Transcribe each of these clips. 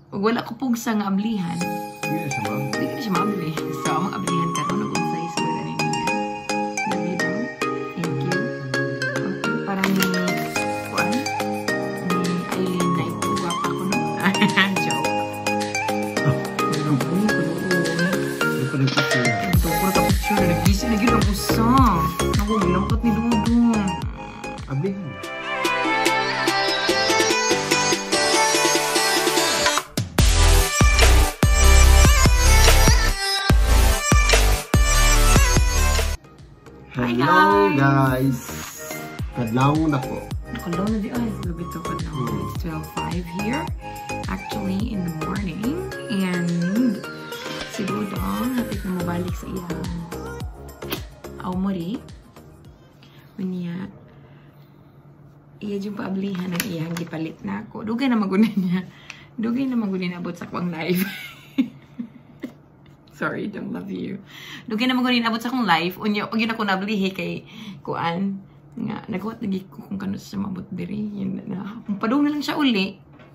Ug wala ko pugsa nga ablihan. Hindi siya ma'am. Hindi na siya maabli. So, amang ablihan ka ron. Nag-unsay sa wala niya. Love you daw. Thank you. Okay. Para ni, kuan? Ni Aileen na ito. Guwapa ko no. Joke. Uy, kaluoy. Hindi pa rin picture na. Ito, puro ka picture. Nag-gising na gila ko sa. Ako, gilangkat ni Dudong. Ablihan. Hi, Hello guys. guys! Kadlaw na po. Nakalaw na di ay. Gabi to ka na. It's 12:05 here. Actually, in the morning. And si Dudong, hapit na mabalik sa iyang Aomori. Unya, iya yung paablihan ng iyang gipalit na ako. Dugay na magunin niya. Dugay na magunin abot sa akong live. Sorry, don't love you. Dugay na magunin abot sa akong live. Unya, pag yun ako nablihi kay kuan nga, nagawat lagi ko kung kano sa mabot diri. Yun na. Kung padung na lang siya uli,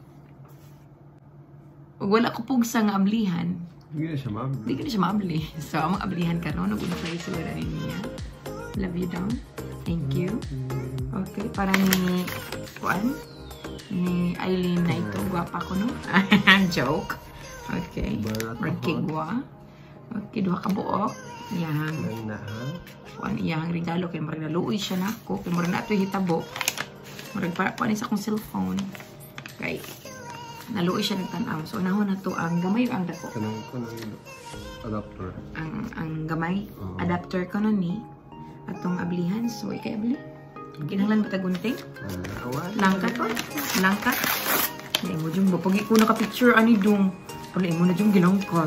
ug wala ko pugsa nga ablihan. Hindi na siya ma'am. Hindi ka na siya maabli. So, amang ablihan ka ron. Nag-unsay sa wala niya. Love you daw. Thank you. Okay, para ni kuan? Ni Aileen na ito. Guwapa ko no? Joke. Okay. Magkigwa. Okay, duha ka buok. Yang May na ha? kuan iyang regalo kay marag naluoy siya nako. Kay marag na ito hitabo. Marag para kuan sa akong cellphone. Kay naluoy siya nagtan-aw. So unahon na to ang gamay ang dako. Kanang adapter. Ang gamay adapter ko nun ni atong ablihan. So ikay abli. Kinahanglan ba tagunting? Langkat ko? Langkat? Hindi mo dyan ba? Pag ikaw naka-picture, ani dong. Pala mo na dyan gilangkat.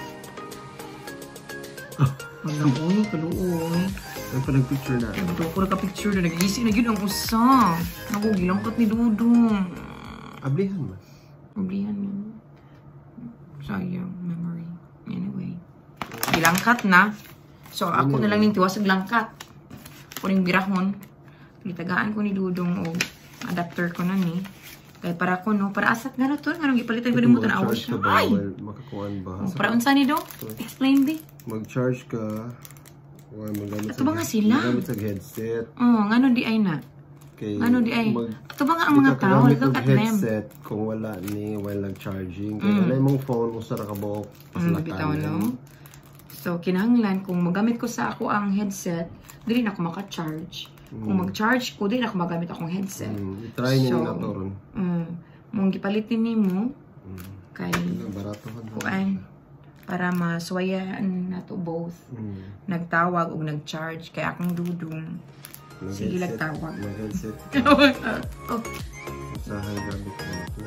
Uy, kaluoy. Ay pa nag-picture na. Ito ko naka-picture na. Nag-iisip na yun ang usa. Ako, gilangkat ni Dudong. Ablihan man. Ablihan yun. Sayang, memory. Anyway. Gilangkat na. So, ako na lang yung tiwas sa langkat. Kuning girahon. Gitagaan ko ni Dudong o adapter ko na ni. Kaya para ko no, para asat nga na to. Nga nang ipalitan ko din mo tanawa siya. Ay! Makakuan ba? Para unsa ni Dong? Explain di. Mag-charge ka. Magamit Ato ba nga sila? Magamit sa headset. Oo, nga no di ay na. Okay. Nga no di ay. Ato ba nga ang mga tao? Look at them. Headset kung wala ni while nag-charging. Kaya wala mong phone, usara ka buhok. Bitaw no? So, kinahanglan, kung magamit ko sa ako ang headset, dili na ako maka-charge. Kung mag-charge ko, dili na ako magamit akong headset. Try niyo na to ron. Mong gipalitin ni mo, kay barato kuan, para maswayaan na to both. Nagtawag o nag-charge, kay akong Dudong. Sige, nagtawag. Mag-headset. Oh. Usahan gamit mo ito.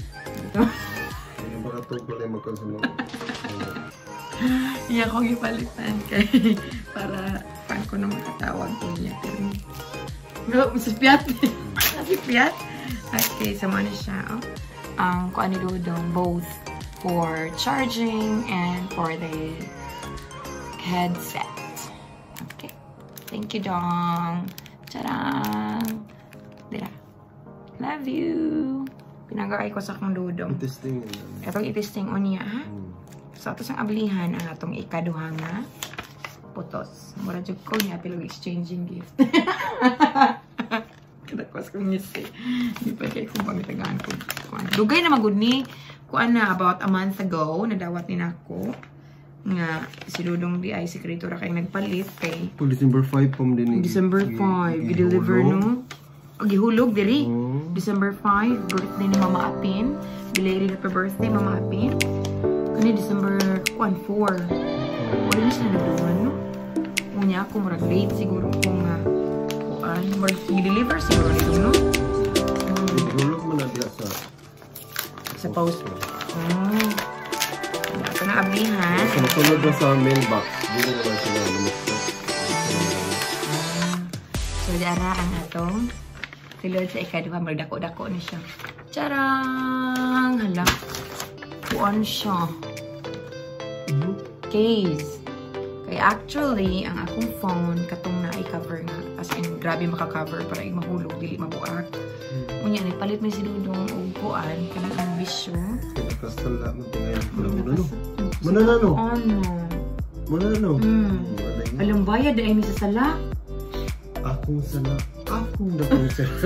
Barato ko lang magkonsumo. Iya ko gipalitan kay para pan ko na makatawag ko niya. Pero masipyat. Masipyat. Okay, so ano siya. Ang kuan ni Dudong, both for charging and for the headset. Okay. Thank you, Dong. Tadang! Dira. Love you! Pinagaay ko sa akong Dudong. Testing. Kapag itesting o niya, ha? So, ito sang ablihan ang atong ikaduha nga putos. Mura jud ko niya pero exchanging gift. Kadakwas ko niya si. Di pa kaya kung pamitagaan ko. Dugay na magud ni kuan na about a month ago nadawat ni nako nga si Dudong di ay sekreto ra kay nagpalit kay December 5 pom din. December 5 gi-deliver no. Gihulog diri. December 5 birthday ni Mama Apin. Belated happy birthday Mama Apin. Kani December 4. Wala na sila nagduman, no? Unya ako, marag late siguro kung kuan. Marag i-deliver siguro nito, no? Gulog mo na diya Sa post. Ito na ablihan. Sa masunod na sa mailbox, dito naman sila lumusot. So, dara ang atong silod sa ikaduha. Marag dako-dako na siya. Charang! Hala. Kuan siya. Case. Kaya actually, ang akong phone, katong na i-cover nga. As in, grabe maka-cover para mahulog, dili mabuak. Unya, nagpalit mo si Dudong o kuan, kanang ang bisyo. Kasala mo tingay ko lang ano. Mananano. Ano? Mananano. Alam bayad ay mi sa sala. Akong sala. Akong dakong sala.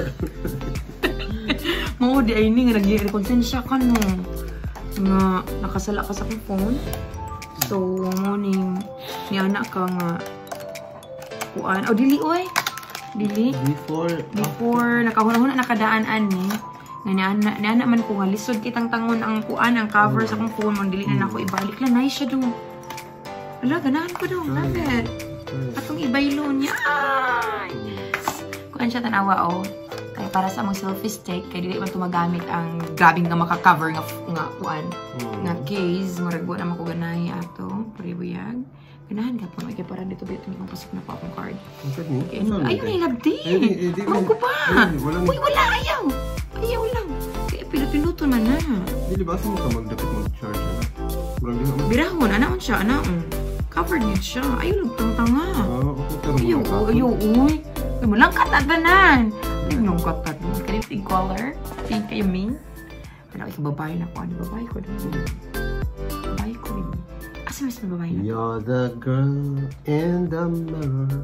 Mao di ay ni nga nag-konsensya ka no. Nga nakasala ka sa akong phone. So mo ni anak ka nga kuan. Oh dili oy. Dili. Before nakahuna-huna nakadaan ani. Nga niana man ko nga lisod kitang tangon ang kuan ang cover sa akong phone mo dili na nako ibalik lang nice siya do. Ala ganahan ko do. Love atong ibaylo niya. Ay. Kuan siya tanawa oh. Kaya para sa among selfie stick kay dili man tumagamit ang grabing nga maka-cover nga kuan nga case murag wa na mako ganay ato paribuyag. Ganahan ka po, kaya parang dito yung pasok na po akong card. Ayun, ay labdi. Huwag ko pa. Uy, wala, ayaw. Ayaw lang. Kaya pinuto man na. Dili ba sa mo ka magdapit mag-charge na? Birahon, anaon siya, anaon. Covered yun siya. Ayaw lang, tanga. Ayaw, uy. Ay mo lang katatanan. Ayaw nung katatanan. Kanitig color. Pink kayo, min. Pero ikaw babae na ko. Ano babae ko doon? Babae ko rin. Asa mas na babae na? You're the girl in the mirror.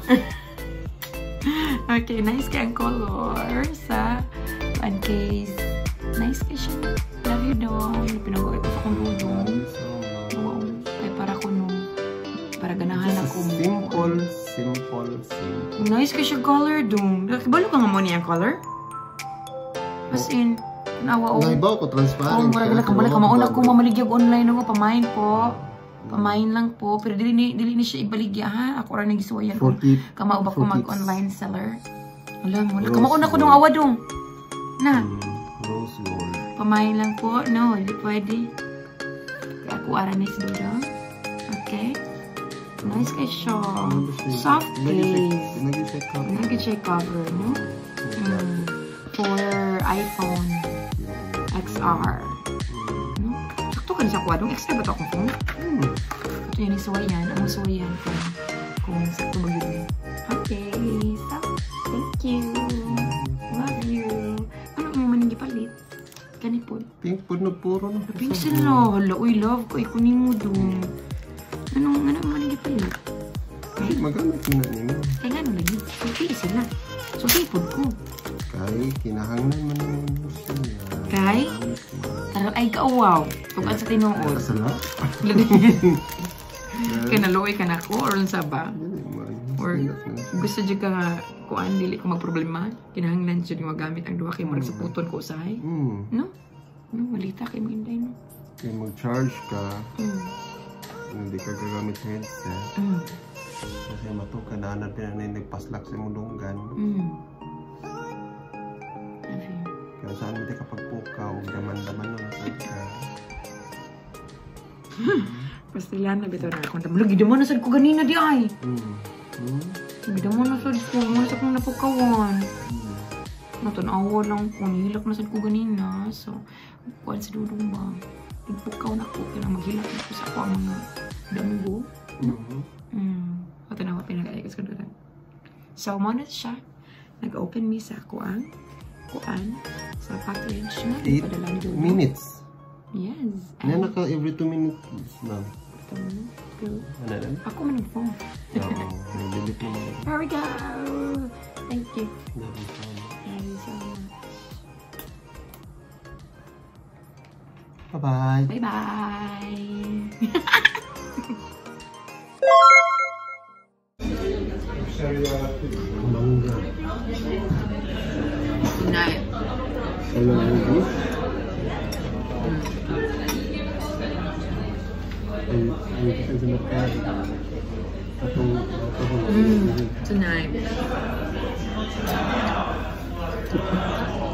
Okay, nice kaya ang color sa one case. Nice kaya siya. Love you dong. Pinagawa ko sa kong dudong. Wow. Kaya para ko nung para ganahan ako. Simple. Nice kaya siya color dong. Balo ka nga mo niya ang color? As in, nawa o. Naibaw ko, transparent. Maragala ka, bala ka. Mauna ko mamaligyag online ako. Pamain po. Pamain lang po. Pero dili ni siya ibaligya ha. Ako rin nagisuwayan ko. Kamao ba ko mag-online seller? Alam mo. Kamauna ko nung awa dong. Na. Rose gold. Pamain lang po. No, hindi pwede. Kaya ako aranis doon. Okay. Nice kay siya. Soft case. Nag-check cover, no? For iPhone XR. No? Sakto ka na sa kwadong. XR ba ito akong phone? Ito yan, isuwayan. Ang suwayan ko. Kung sakto ba yun. Okay. So, thank you. Love you. Ano mo man hindi palit? Ganit po. Pink po na puro na. Pink sila. Hala, uy, love ko. Ikunin mo doon. Ano mo man hindi palit? Kasi magamit mo na niyo. Kaya nga nung lagi. Suki sila. Suki po ko. Kay, kinahanglan man naman siya. Kay? Ay, kauwaw. Tugan sa tinuod. Kasala? Kaya naluoy ka na ko? Or sa ba? Or gusto dyan ka nga kuan, dili ko magproblema? Kinahanglan dyan yung magamit ang duwa kayo marag sa puton ko usahay? No? No, malita kayo maginday, no? Kaya mag-charge ka, hindi ka gagamit sa headset. Kasi matuka na natin na nagpaslak sa mulunggan. Kaya saan mo di kapag pukaw, daman-daman na nasad ka. Pastilan na bito na akong damlo. Gida mo nasad ko ganina di ay. Gida mo nasad ko. Masa kong napukawan. Natanawa lang ko. Nihilak nasad ko ganina. So, kuwan sa dudong ba? Nagpukaw na ko. Kaya maghilak na ko sa ako ang mga damgo. Matanawa pinag-ayos ko doon. So, muna siya. Nag-open me sa kuan sa package na 8 minutes. Yes. Yan naka every 2 minutes lang. Ano lang? Ako man ang phone. Oo, nililit mo naman. Here we go. Thank you. Love you so much. Love you so much. Bye-bye. Bye-bye. Mangga. Nice. Hello, Ruby. Ay, kita sa merkado. Atong Tonight.